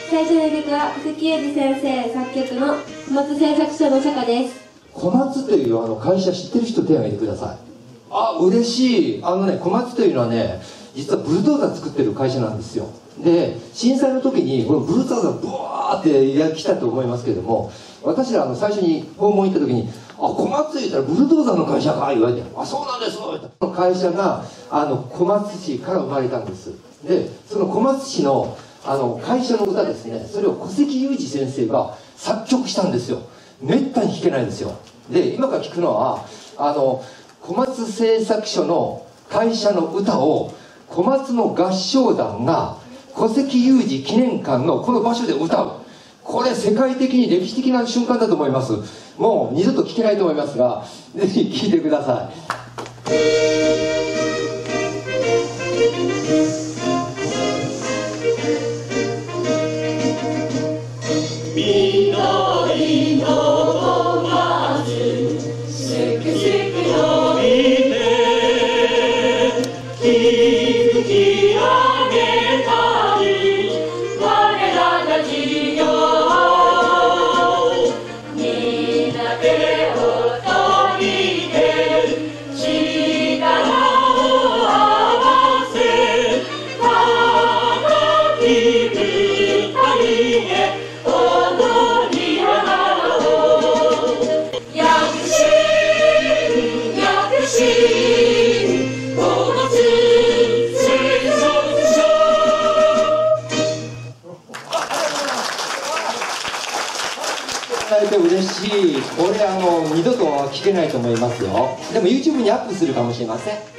最初の曲は小関裕二先生作曲の小松製作所の坂です。 小松という会社知ってる人手を挙げてください。あ、嬉しい。小松というのはね、実はブルドーザー作ってる会社なんですよ。で、震災の時にこのブルドーザーブワーって来たと思いますけれども、私ら最初に訪問行った時に「あ、小松言ったらブルドーザーの会社か」言われて「あ、そうなんです」この会社が小松市から生まれたんです。で、その小松市の会社の歌ですね、それを小関裕二先生が作曲したんですよ。めったに聴けないですよ。で、今から聴くのは小松製作所の会社の歌を小松の合唱団が小関裕二記念館のこの場所で歌う。これ世界的に歴史的な瞬間だと思います。もう二度と聴けないと思いますが、ぜひ聴いてください。嬉しい。これ二度と聞けないと思いますよ。でも YouTube にアップするかもしれません。